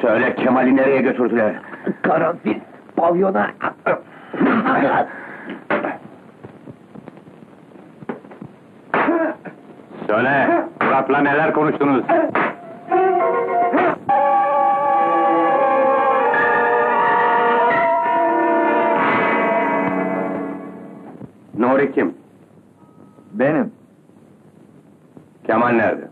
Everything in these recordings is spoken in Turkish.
Söyle, Kemal'i nereye götürdüler? Karanfil pavyona. Söyle, Murat'la neler konuştunuz? Nuri kim? Benim. Kemal nerede?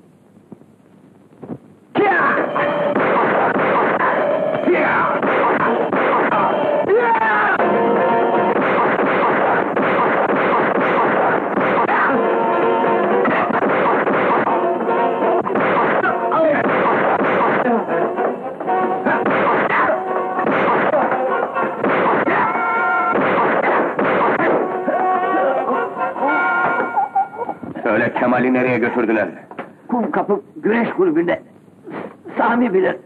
Söyle, Kemal'i nereye götürdüler? Kum kapı güreş kulübünde. Sami bilir.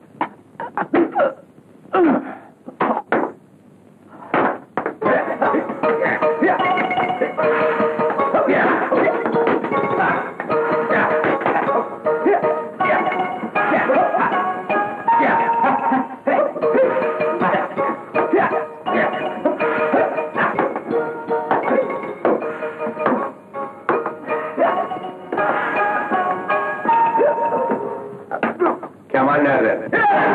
Kemal nerede?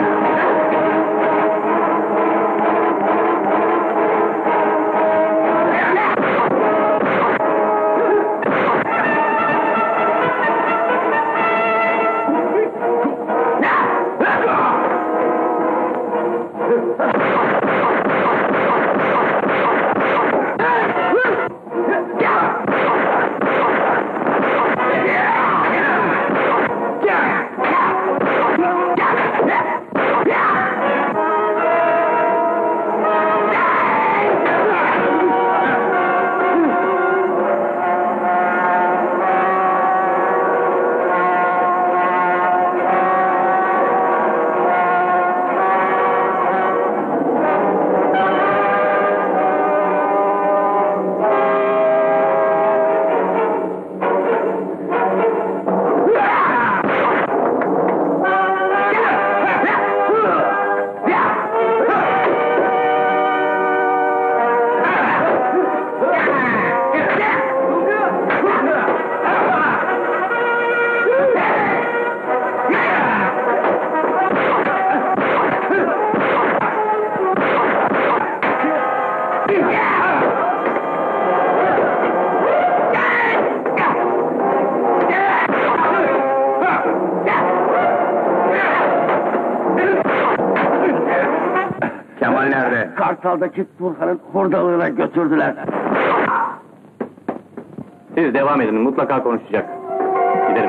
Kemal nerede? Kartal'daki Turhan'ın hurdalığına götürdüler. Siz devam edin, mutlaka konuşacak. Gidelim.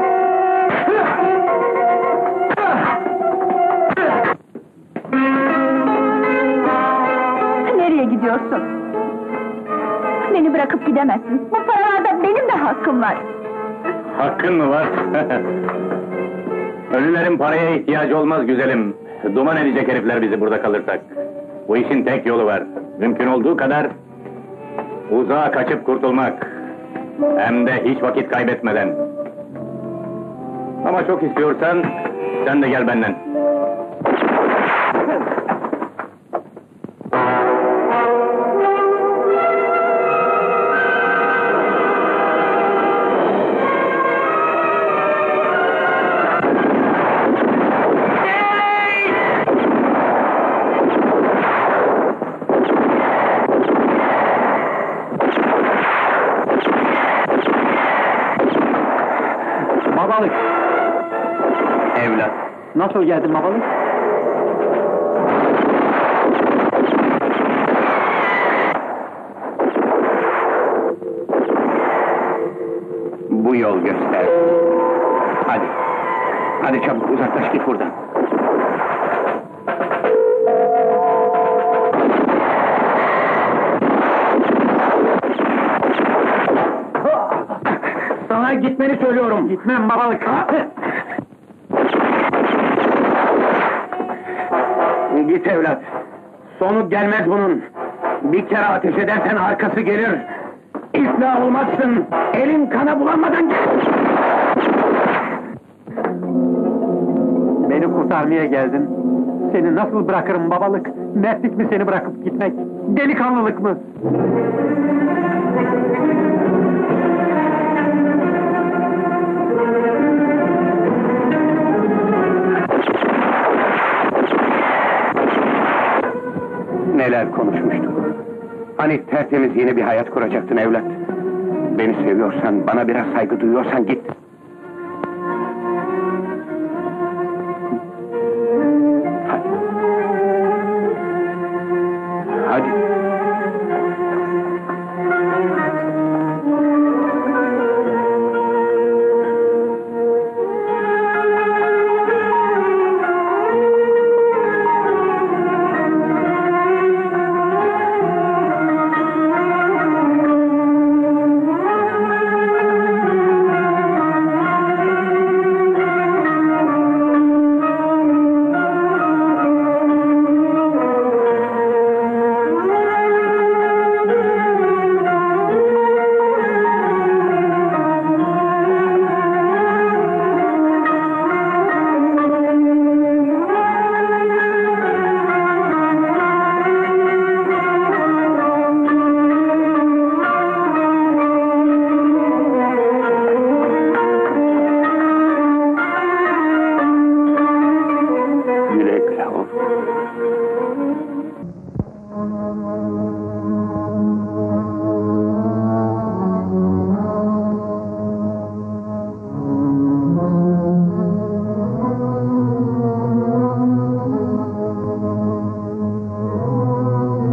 Nereye gidiyorsun? Beni bırakıp gidemezsin. Bu paralarda benim de hakkım var. Hakkın mı var? Ölülerin paraya ihtiyacı olmaz güzelim. Duman edecek herifler bizi burada kalırsak. Bu işin tek yolu var. Mümkün olduğu kadar uzağa kaçıp kurtulmak. Hem de hiç vakit kaybetmeden. Ama çok istiyorsan sen de gel benden. Babalık. Evlat. Nasıl geldin babalık? Bu yol göster. Hadi. Hadi çabuk uzaklaş git buradan. Sana gitmeni söylüyorum. Gitmem babalık. Git evlat. Sonu gelmez bunun. Bir kere ateş edersen arkası gelir. İflah olmazsın. Elin kana bulanmadan gel. Beni kurtarmaya geldin. Seni nasıl bırakırım babalık? Mertlik mi seni bırakıp gitmek? Delikanlılık mı? Neler konuşmuştuk? Hani tertemiz yeni bir hayat kuracaktın evlat. Beni seviyorsan, bana biraz saygı duyuyorsan git. Hadi. Hadi. Güle güle oğlum.